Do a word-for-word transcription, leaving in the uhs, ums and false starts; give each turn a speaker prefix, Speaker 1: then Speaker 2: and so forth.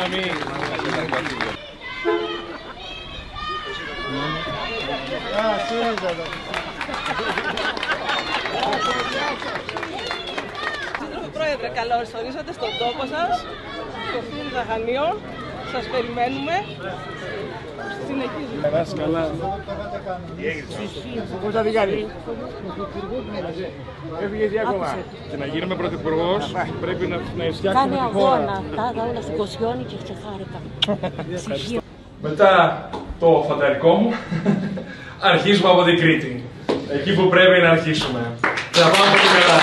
Speaker 1: δύναμη.
Speaker 2: Πρόεδρε, καλώς ορίσατε στον τόπο σας, στο Φούρνο Δαχανίων. Σας περιμένουμε. Συνεχίζουμε.
Speaker 1: Περάσει καλά. Πώς θα βγάλει. Έφυγες για ακόμα. Και να γίνουμε πρωθυπουργός πρέπει να φτιάξουμε
Speaker 3: Κάνε
Speaker 1: τη χώρα.
Speaker 3: αγώνα, τα είδα όλα στην Κοσιόνη και ξεχάρηκα.
Speaker 1: Μετά το φανταρικό μου, αρχίζουμε από την Κρήτη. Εκεί που πρέπει να αρχίσουμε. Θα πάμε πολύ καλά.